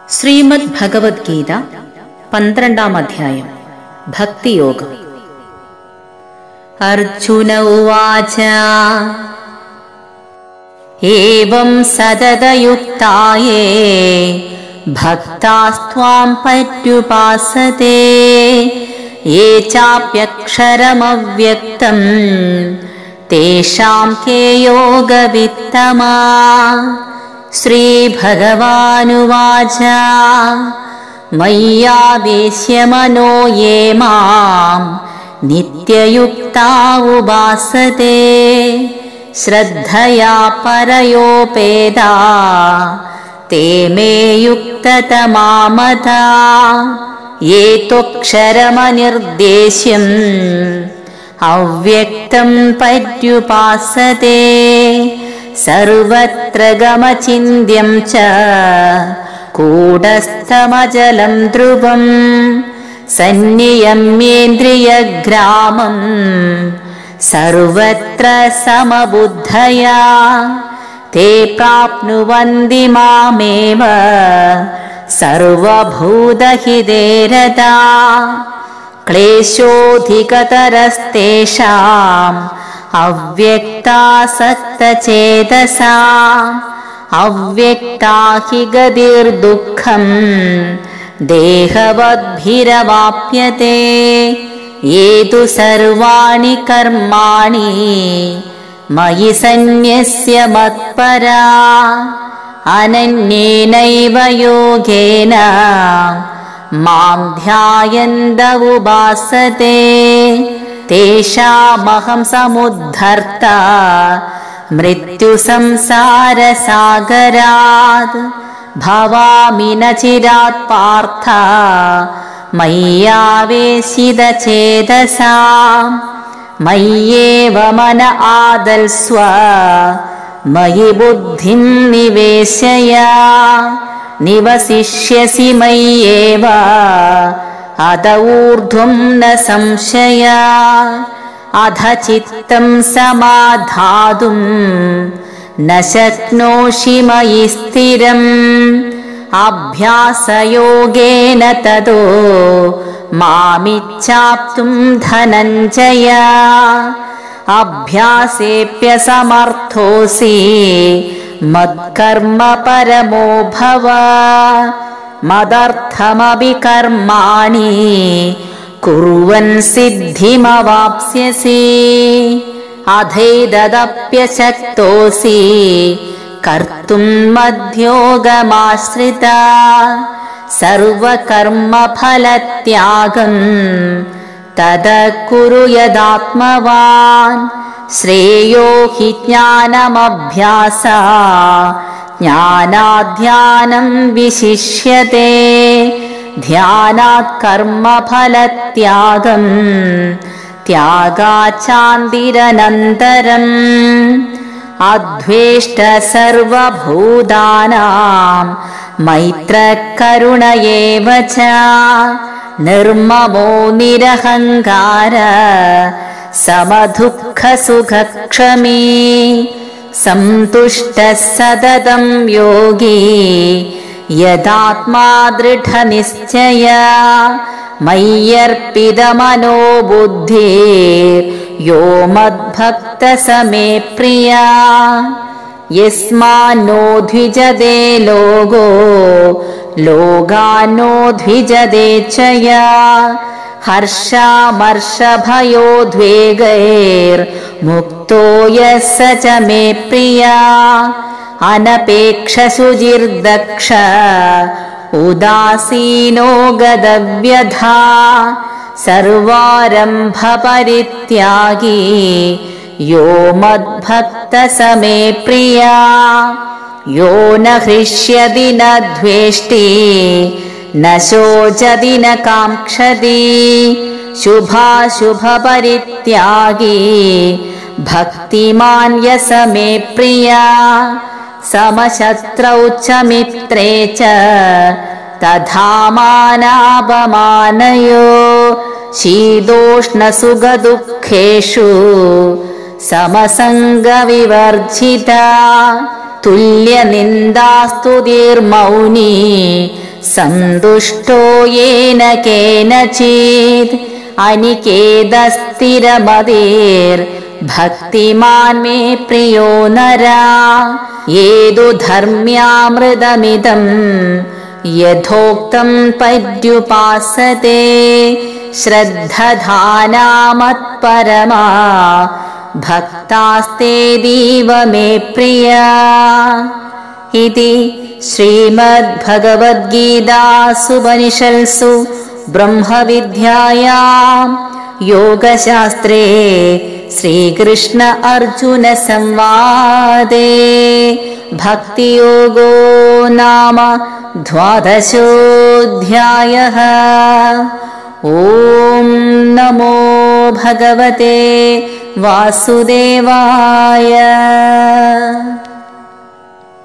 ശ്രീമദ് ഭഗവത്ഗീത 12-ാം അധ്യായം ഭക്തിയോഗം. അർജുന ഉവാച ഏവം സതതയുക്തായേ ഭക്താസ്ത്വാം പര്യുപാസതേ യേ ചാപ്യക്ഷരമവ്യക്തം തേഷാം കേ യോഗവിത്തമാ. ശ്രീഭഗവാനുവാച മയ്യാവേശ്യ മനോ യേ മാം നിത്യയുക്താ ഉപാസതേ ശ്രദ്ധയാ പരയോപേതാ തേ മേ യുക്തതമാ മതാ. യേ ത്വക്ഷരമനിർദ്ദേശ്യം അവ്യക്തം പര്യുപാസതേ സർവത്ര ഗമചിന്യം ച കൂടസ്ഥമചലം ധ്രുവം സന്നിയമ്യേന്ദ്രിയഗ്രാമം സർവത്ര സമബുദ്ധയാ തേ പ്രാപ്നുവന്തി മാമേവ സർവഭൂതഹിതേ രതാ. ക്ലേശോധികതരസ്തേഷാം അവ്യക്താസക്തചേതസാം അവ്യക്താ ഹി ഗതിർദുഃഖം ദേഹവദ്ഭിരവാപ്യതേ. യേതു സർവാണി കർമാണി മയി സന്യസ്യ മത്പരാ അനന്യേനൈവ യോഗേന മാം ധ്യായന്ത ഉപാസതേ തേഷാമഹം സമുദ്ധർത്ത മൃത്യുസംസാരസാഗരാത്. ഭവാമി ന ചിരാത് പാർത്ഥ മയ്യാവേശിതചേതസാം മയ്യേവ മന ആദൽസ്വ മയി ബുദ്ധിം നിവേശയ. നിവസിഷ്യസി മയ്യേവ അത ഊർധ്വം ന സംശയ. അധ ചിത്തം സമാധാതും ന ശക്നോഷി മയി സ്ഥിരം. അഭ്യാസയോഗേന തതോ മാമിച്ഛാപ്തും ധനഞ്ജയ. അഭ്യാസേപ്യസമർത്ഥോസി മത്കർമ്മ പരമോ ഭവ. മദർത്ഥമപി കർമാണി കുർവൻ സിദ്ധിമവാപ്സ്യസി. അഥൈതദപ്യശക്തോസി കർത്തും മധ്യോഗമാശ്രിത. സർവകർമ്മഫലത്യാഗം തദ കുരു യദാത്മവാൻ. ശ്രേയോ ഹി ജ്ഞാനമഭ്യാസാത് ജ്ഞാനാധ്യാനം വിശിഷ്യത്തെ. ധ്യാനാത് കർമ്മഫലത്യാഗം ത്യാഗാചാന്തിരനന്തരം. അദ്വേഷ്ട സർവഭൂതാനാം മൈത്രകരുണ ഏവ ച. നിർമ്മമോ നിരഹങ്കാര സമദുഃഖസുഖക്ഷമീ. സന്തുഷ്ട സതതം യോഗി യദാത്മാ ദൃഢനിശ്ചയ. മയ്യർപ്പിതമനോ ബുദ്ധിർ യോ മദ്ഭക്ത സമേ പ്രിയ. യസ്മാന്നോ ദ്വിജതേ ലോകോ ലോകാന്നോ ദ്വിജതേ ചയ. ഹർഷാമർഷഭയോദ്വേഗൈർമുക്തോ യസ്സ ച മേ പ്രിയ. അനപേക്ഷസുചിർദക്ഷ ഉദാസീനോ ഗതവ്യധാ. സർവാരംഭപരിത്യാഗി യോ മദ്ഭക്ത സമേ പ്രിയ. യോ ന ഹൃഷ്യതി ന ദ്വേഷ്ടി ന ശോചതി ന കാംക്ഷതി. ശുഭാശുഭപരിത്യാഗി ഭക്തിമാൻ യസ മേ പ്രിയ. സമശത്രൗ ച മിത്രേ ച തഥാ മാനാപമാനയോ. ശീതോഷ്ണസുഖദുഃഖേഷു സമസംഗവിവർജിത. തുല്യനിന്ദാസ്തുതിർമൗനി सन्तुष्टो येन केनचित् अनिकेतस्थिरमतिर्भक्तिमान् मे प्रियो नरा येदु धर्म्यामृतमिदं यथोक्तं पर्युपासते श्रद्धधानामत्परमा भक्तास्तेऽतीव मे प्रिया इति श्रीमद्भगवद्गीतासूपनिषत्सु ब्रह्मविद्यायां योगशास्त्रे श्रीकृष्ण अर्जुन संवादे भक्तियोगो नाम 12ोऽध्यायः। ॐ नमो भगवते वासुदेवाय।